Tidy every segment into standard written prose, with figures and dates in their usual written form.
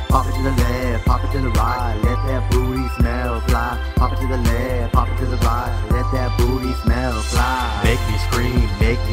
Pop it to the left, pop it to the right, let that booty smell fly. Pop it to the left, pop it to the right, let that booty smell fly. Make me scream,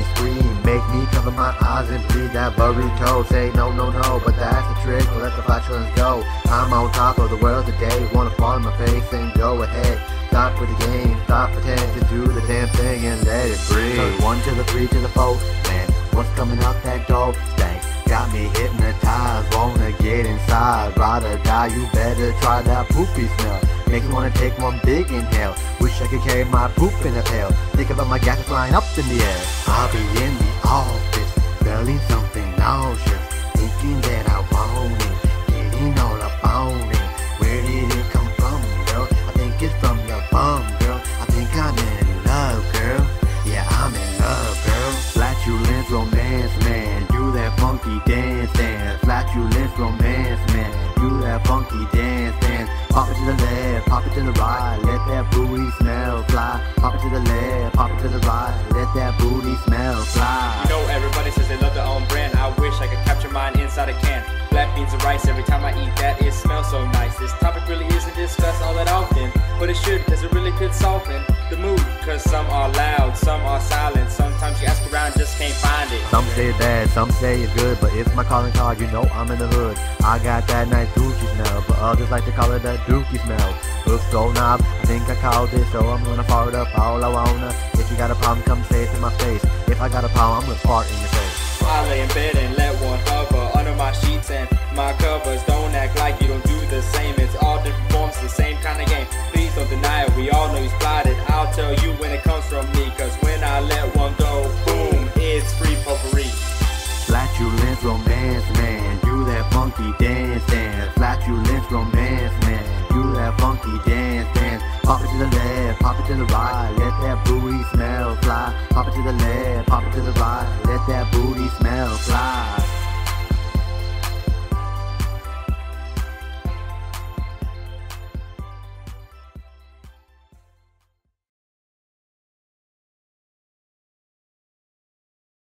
make me cover my eyes and bleed that burrito. Say no, no, no, but that's the trick, let the flatulence go. I'm on top of the world today, wanna fall in my face and go ahead. Stop with the game, stop pretend to do the damn thing and let it breathe. 1 to the 3 to the 4, man, what's coming out that door? Stank, got me hypnotized, wanna get inside, ride or die, you better try that poopy smell. Makes me wanna take one big inhale, wish I could carry my poop in a pail. Think about my gas flying up in the air. I'll be in the office, smelling something nauseous, thinking that I want it, getting all up on it. Where did it come from, girl? I think it's from your bum, girl. I think I'm in love, girl. Yeah, I'm in love, girl. Flatulence romance, man, do that funky dance, dance. Flatulence romance, man, do that funky dance, dance. Pop it to the left, pop it to the right, let that booty smell fly. Pop it to the left, pop it to the right, let that booty smell fly. You know everybody says they love their own brand. I wish I could capture mine inside a can. Black beans and rice, every time I eat that, it smells so nice. This topic really isn't discussed all that often, but it should, cause it really could soften the mood. Cause some are loud, some are silent. Sometimes you ask around, just can't find it. Some say it's bad, some say it's good, but it's my calling card, you know I'm in the hood. I got that nice dookie smell, but others like to call it that dookie smell. Looks so knob, I think I called it, so I'm gonna fart up all I wanna. If you got a problem, come say it to my face. If I got a problem, I'm gonna fart in your face. I lay in bed and let one hover under my sheets and my covers. Don't act like you don't do the same. It's all different forms, the same kind of game. Please don't deny it, we all know he's plotted. I'll tell you when it comes from me, cause when I let one go, boom, it's free potpourri. Flatulence romance, man, do that funky dance, dance. Flatulence romance, man, do that funky dance, dance. Pop it to the left, pop it to the right, let that booty smell fly. Pop it to the left, pop it to the right, let that booty smell fly.